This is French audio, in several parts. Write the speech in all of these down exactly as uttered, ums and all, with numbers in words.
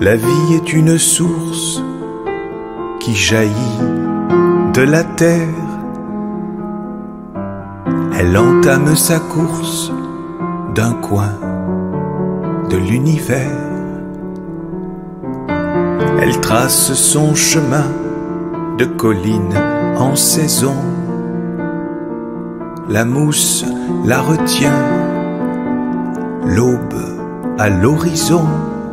La vie est une source qui jaillit de la terre. Elle entame sa course d'un coin de l'univers. Elle trace son chemin de colline en saison. La mousse la retient, l'aube à l'horizon.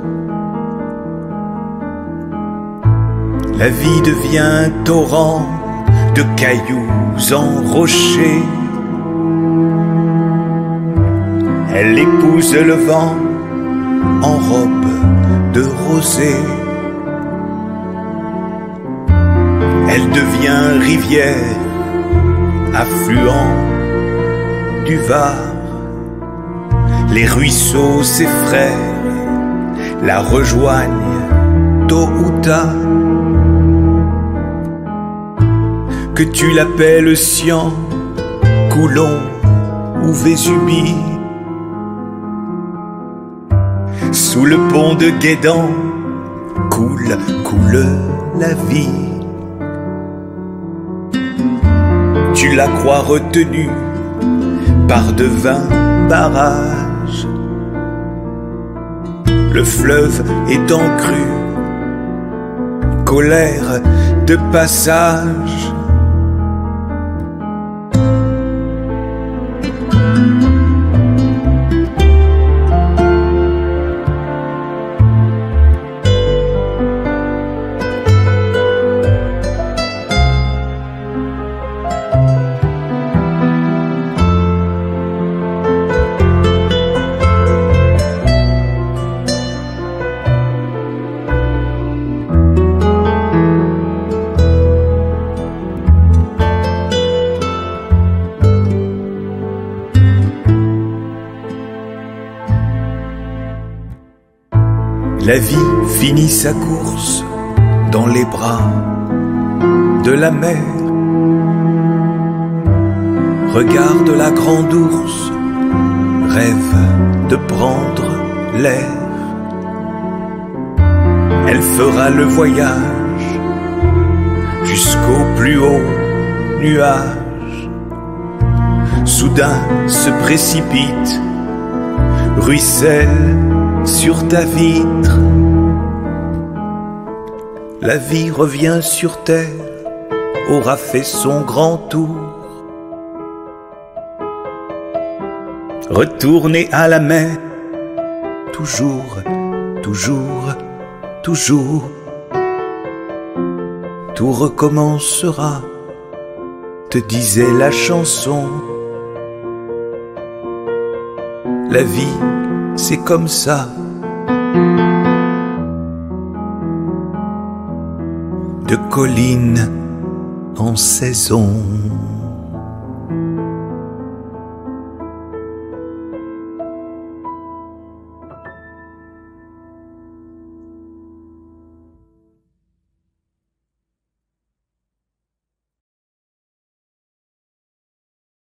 La vie devient torrent de cailloux en rochers. Elle épouse le vent en robe de rosée. Elle devient rivière, affluent du Var. Les ruisseaux, ses frères, la rejoignent tôt ou tard. Que tu l'appelles Sian, Coulon ou Vésubie, sous le pont de Guédan coule, coule la vie. Tu la crois retenue par de vains barrages. Le fleuve est en crue, colère de passage. La vie finit sa course dans les bras de la mer. Regarde la grande ours, rêve de prendre l'air. Elle fera le voyage jusqu'au plus haut nuage. Soudain se précipite, ruisselle sur ta vitre. La vie revient sur terre, aura fait son grand tour. Retourner à la mer, toujours, toujours, toujours. Tout recommencera, te disait la chanson. La vie, c'est comme ça. De colline en saison.